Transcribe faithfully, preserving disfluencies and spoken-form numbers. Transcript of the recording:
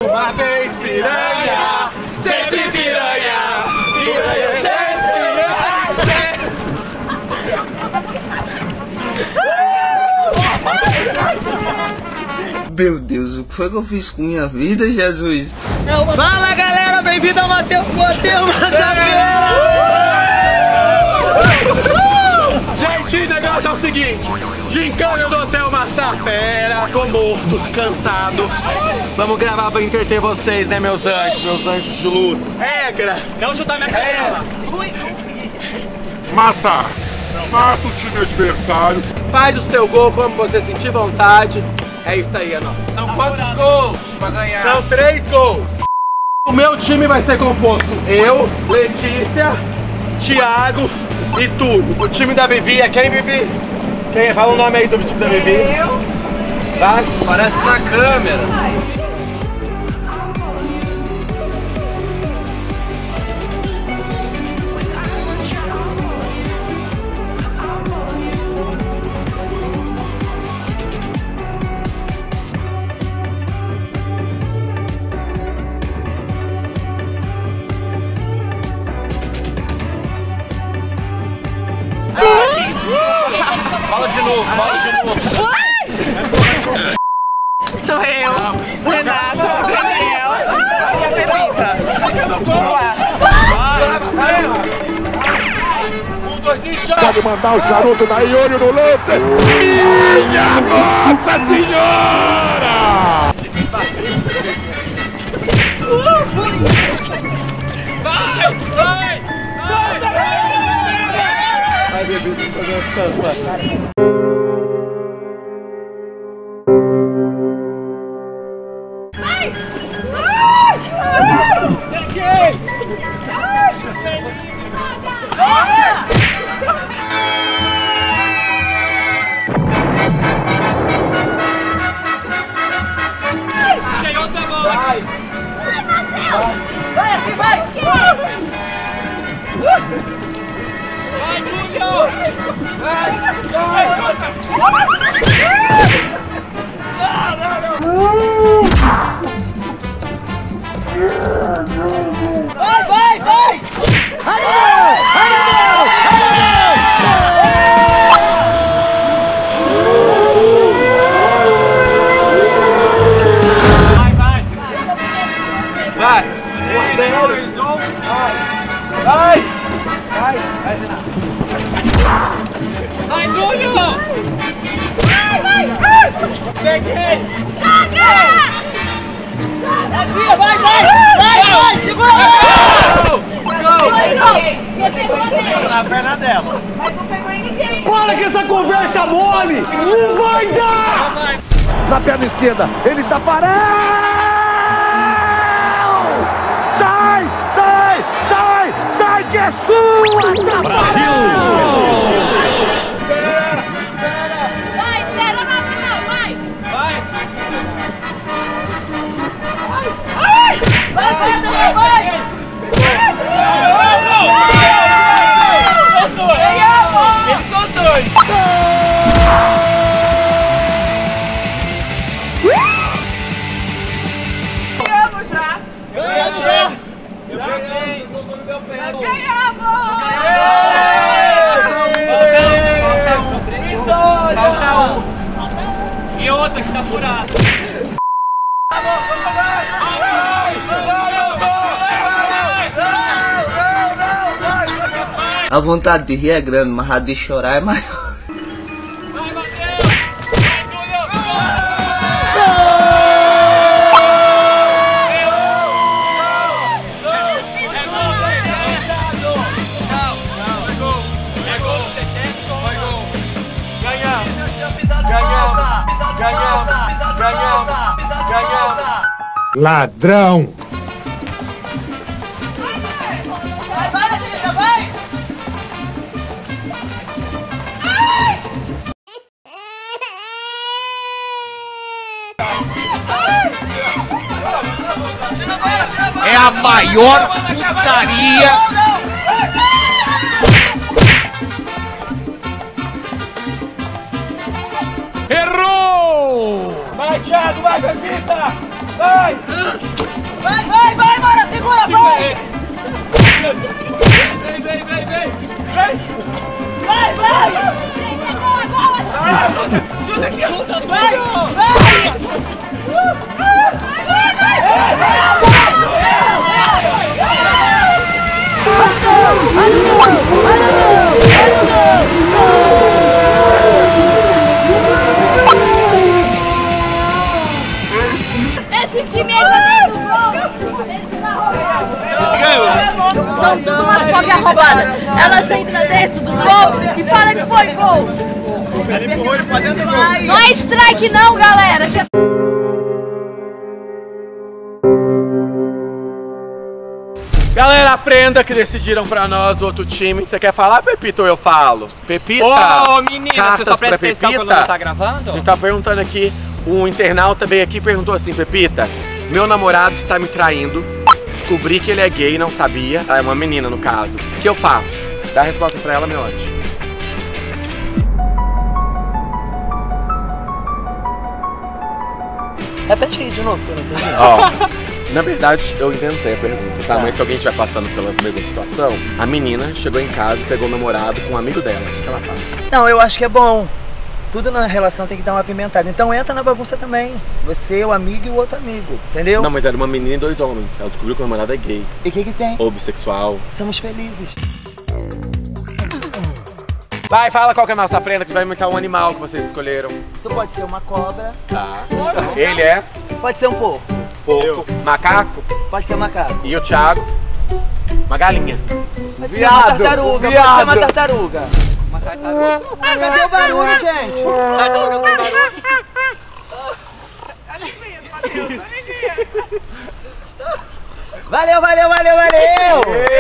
Uma vez piranha, sempre piranha, piranha sempre piranha. Meu Deus, o que foi que eu fiz com minha vida, Jesus? Fala galera, bem-vindo ao Matheus Matheus Massafeira! Gente, o negócio é o seguinte: gincana do Hotel Massafera, tô morto, cansado. Vamos gravar pra entreter vocês, né, meus anjos, meus anjos de luz. Regra! Não chutar minha canela! Mata! Mata o time adversário. Faz o seu gol como você sentir vontade. É isso aí, Anão. São quantos gols pra ganhar? São três gols. O meu time vai ser composto eu, Letícia, Thiago e tu. O time da Vivi é quem, Vivi? Quem? Fala o nome aí do time da Vivi. Eu. Vai. Parece na câmera. Fala de novo, fala de novo. Sou eu, Renato, Daniel e a Pepita. Vamos lá. Um, dois e já. Pode mandar o charuto da Ione no lance. Minha Nossa Senhora! Vai, vai, vai, Vai, bebê, vou fazer uma tampa. Tem outra bola. Vai! Vai, aqui, vai! Vai, Júlio! Vai, vai, chuta! Vai, vai, vai! Animal! Animal! Vai, vai! Vai! Vai! Vai! Vai, Renato! Vai, Júlio! Vai, vai! Ai! Peguei! Chega! É Bia, vai, vai! Vai, vai! Segura aí! Na perna dela. Para com essa conversa mole! Não vai dar! Na perna esquerda, ele tá parado! Sai, sai, sai, sai que é sua! Brasil! Vai, espera, Rafael, vai! Vai! Vai, vai, vai! Vai! Eles são dois! Ganhamos já! Ganhando já! Eu ganhei! Eu tô no meu pé! Ganhamos! Falta um. E outra que tá furada! A vontade de rir é grande, mas a de chorar é maior. Vai, Matheus! Vai, Júlio! Ganhamos! Ganhamos! Ganhamos! Ladrão! Vai, vai, amiga, vai! É a maior putaria! Errou! Vai, Thiago, vai, Pepita! Vai! Vem, vem, vem, vem! Vai, vai! Junta aqui, junta, Vai! Esse time aí vai dentro do gol. Esse tá roubado. São tudo umas cópias roubadas. Elas entram dentro do gol e falam que foi gol. Ele empurrou ele pra dentro do gol. Não é strike não, galera. Que... Galera, aprenda que decidiram pra nós outro time. Você quer falar, Pepita, ou eu falo? Pepita! Ô, menina, cartas você só presta pra atenção Pepita? quando não tá gravando? A gente tá perguntando aqui, um internauta veio aqui e perguntou assim, Pepita, meu namorado está me traindo, descobri que ele é gay, não sabia, é uma menina no caso, o que eu faço? Dá a resposta pra ela, meu anjo. Repete de novo, que eu não entendi. Ó, na verdade eu inventei a pergunta, tá? Mas se alguém estiver passando pela mesma situação, a menina chegou em casa e pegou o namorado com um amigo dela, o que ela faz? Não, eu acho que é bom. Tudo na relação tem que dar uma apimentada. Então entra na bagunça também. Você, o amigo e o outro amigo, entendeu? Não, mas era uma menina e dois homens, ela descobriu que o namorado é gay, E o que que tem? ou bissexual. Somos felizes. Vai, fala qual que é a nossa prenda que vai imitar um animal que vocês escolheram. Tu pode ser uma cobra, Tá. Ele é pode ser um porco, porco, macaco pode ser um macaco. e o Thiago, uma galinha. Pode ser uma tartaruga, pode ser uma tartaruga. Uma tartaruga. Ah, cadê o barulho, gente? Tartaruga tem barulho. Valeu, valeu, valeu, valeu!